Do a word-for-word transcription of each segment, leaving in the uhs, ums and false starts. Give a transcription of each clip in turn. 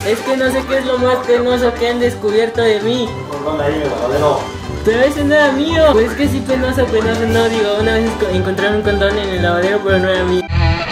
Es que no sé qué es lo más penoso que han descubierto de mí. Pero ese no era mío. Pues es que sí, penoso, penoso, no, digo, una vez encontraron un condón en el lavadero, pero no era mío.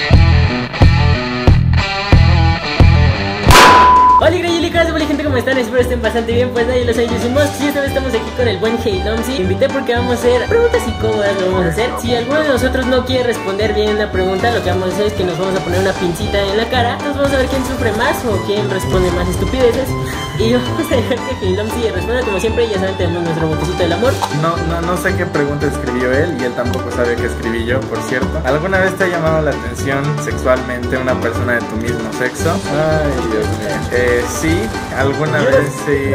Hola Grayulicas, hola gente, ¿cómo están? Espero estén bastante bien. Pues nadie los años y Mosks, y esta vez estamos aquí con el buen Heilomsi. Invité porque vamos a hacer preguntas incómodas, lo vamos a hacer. Si alguno de nosotros no quiere responder bien una pregunta, lo que vamos a hacer es que nos vamos a poner una pincita en la cara. Entonces vamos a ver quién sufre más o quién responde más estupideces. Y vamos a dejar que Heilomsi responda como siempre. Ya saben, tenemos nuestro botecito del amor. No, no, no sé qué pregunta escribió él y él tampoco sabe qué escribí yo, por cierto. ¿Alguna vez te ha llamado la atención sexualmente una persona de tu mismo sexo? Ay, Dios mío. Eh, sí, alguna Dios. vez sí.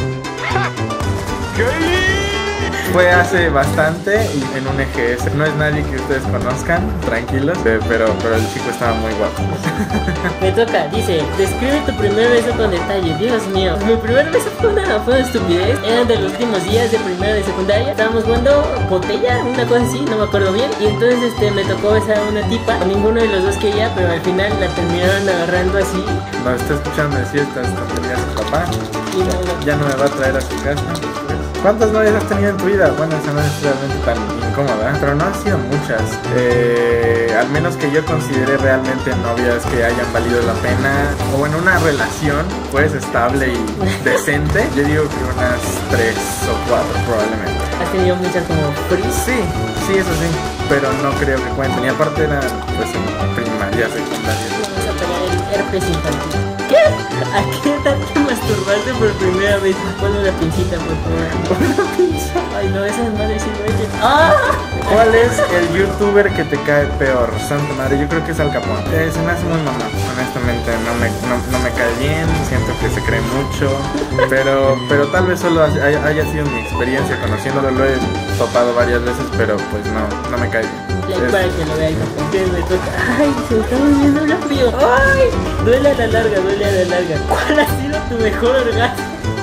Fue hace bastante y en un E G S. No es nadie que ustedes conozcan, tranquilos, eh, pero, pero el chico estaba muy guapo. Me toca, dice, describe tu primer beso con detalle. Dios mío, mi primer beso fue una, fue una estupidez. Eran de los últimos días de primero de secundaria. Estábamos jugando botella, una cosa así, no me acuerdo bien. Y entonces este, me tocó besar a una tipa. Ninguno de los dos quería, pero al final la terminaron agarrando así. No está escuchando decir estas tonterías su papá. Y no, no. Ya no me va a traer a su casa. ¿Cuántas novias has tenido en tu vida? Bueno, esa no es realmente tan incómoda, pero no han sido muchas. Eh, al menos que yo considere realmente novias que hayan valido la pena. O en una relación, pues, estable y decente. Yo digo que unas tres o cuatro probablemente. ¿Has tenido muchas como frizz? Sí, sí, eso sí. Pero no creo que cuenten. Y aparte era, pues, en primaria, secundaria. Vamos a pegar el herpes infantil. ¿Qué? ¿A qué edad te masturbaste por primera vez? Ponme una pincita, por favor. Una pinza. Ay, no, esas madres sí no hay. ¡Ah! ¿Cuál es el youtuber que te cae peor? Santa madre, yo creo que es Al Capone. Eh, se me hace muy mamá, honestamente, no me, no, no me cae bien, siento que se cree mucho, pero, pero tal vez solo haya, haya sido mi experiencia conociéndolo, lo he topado varias veces, pero pues no, no me cae bien. Like Es- para que lo veáis, porque me toca. Ay, se me está volviendo el frío. Ay, duele a la larga, duele a la larga. ¿Cuál ha sido tu mejor orgasmo?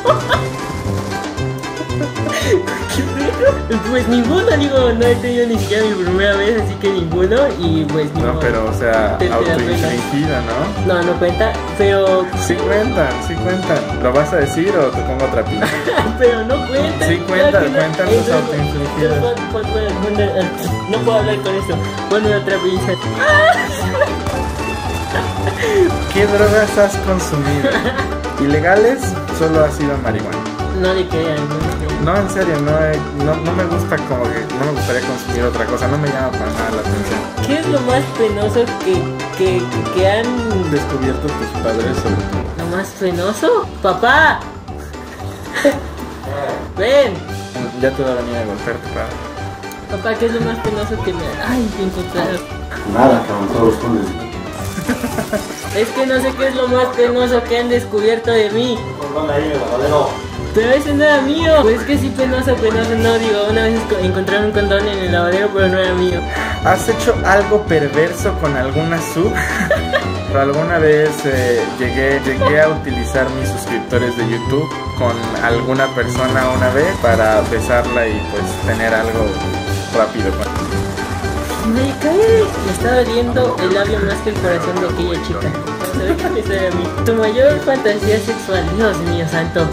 ¿Qué pedo? Pues ninguno, digo, no he tenido ni siquiera mi primera vez, así que ninguno. Y pues No, ninguno. pero o sea, Te- te da pena. autoinfligido, ¿no? No, no cuenta, pero. Sí cuentan, sí cuentan. ¿Lo vas a decir o te pongo otra pinta? Pero no cuenta. Sí cuenta, claro que no. cuentan tus Entonces, autoinfligidas. pon- pon- pon- pon- No puedo hablar con esto. Ponme otra pinza. ¿Qué drogas has consumido? ¿Ilegales? Solo ha sido marihuana. No le crean, no le crean. No, en serio, no, he- no, no me gusta como que, no me gustaría consumir otra cosa, no me llama para nada la atención. ¿Qué es lo más penoso que, que, que, que han... Descubierto tus padres sobre ti. ¿Lo más penoso? ¡Papá! Ven. Ya te va a venir a golpear tu padre. Papá, ¿qué es lo más penoso que me... Ay, te encontraron. Nada, cabrón, todos escondes. Es que no sé qué es lo más penoso que han descubierto de mí. Pero ese no era mío. Pues es que sí, penoso, penoso, no, digo, una vez esco- encontraron un condón en el lavadero, pero no era mío. ¿Has hecho algo perverso con alguna sub? ¿O alguna vez eh, llegué, llegué a utilizar mis suscriptores de YouTube con alguna persona una vez para besarla y pues tener algo rápido con... Me cae, me está doliendo el labio más que el corazón de aquella chica. Vamos a ver qué me sale a mí. Tu mayor fantasía sexual, Dios mío santo.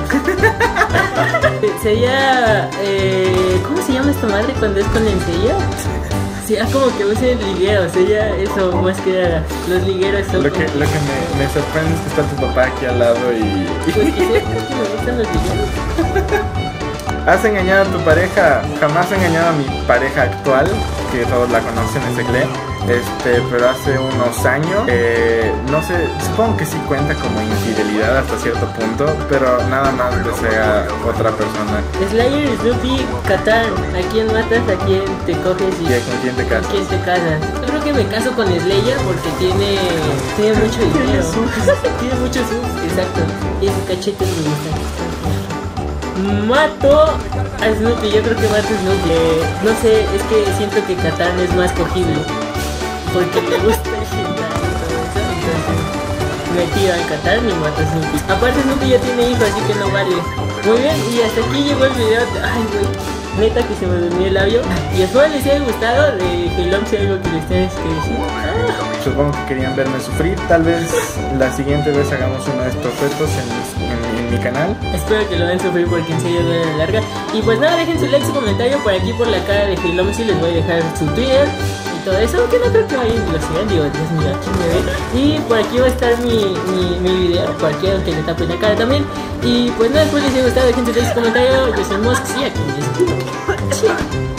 Sería, eh, ¿cómo se llama esta madre cuando es con lencería? Sería como que usen ligueros, sería eso más que nada. Los ligueros son Lo que, como- lo que me, me sorprende es que está tu papá aquí al lado y... Pues que sé, es que me gustan los ligueros. ¿Has engañado a tu pareja? Jamás he engañado a mi pareja actual, que todos la conocen, es Ecle. Este, pero hace unos años, eh, no sé, supongo que sí cuenta como infidelidad hasta cierto punto, pero nada más que sea otra persona. Slayer, Snoopy, Catán, ¿a quién matas? ¿A quién te coges y ¿Y con quién te con casas? quién te casas? Yo creo que me caso con Slayer porque tiene, tiene mucho dinero. Tiene muchos subs, exacto. Y sus cachetes me gustan. Mato a Snoopy, yo creo que mato a Snoopy. Eh, no sé, es que siento que Catán es más cogible. Porque me gusta el hentai y todo eso, entonces me tiro al Catán y mato a Snoopy. Aparte Snoopy ya tiene hijos, así que no vale. Muy bien, y hasta aquí llegó el video. Ay, güey. Neta que se me durmió el labio. Y espero les haya gustado. De Heilong, si hay algo que les tengas que decir. Ah. Supongo que querían verme sufrir. Tal vez la siguiente vez hagamos uno de estos retos en, en, en mi canal. Espero que lo den sufrir porque en serio duele la larga. Y pues nada, dejen su like, su comentario por aquí por la cara de Heilong. Si les voy a dejar su Twitter y todo eso, aunque no creo que vayan y lo sigan, digo, Dios mío, aquí me ve. Y por aquí va a estar mi, mi, mi video, por aquí aunque le tape la cara también. Y pues nada, después les haya gustado, dejen su like, su comentario. Yo soy Mosx y aquí me despido.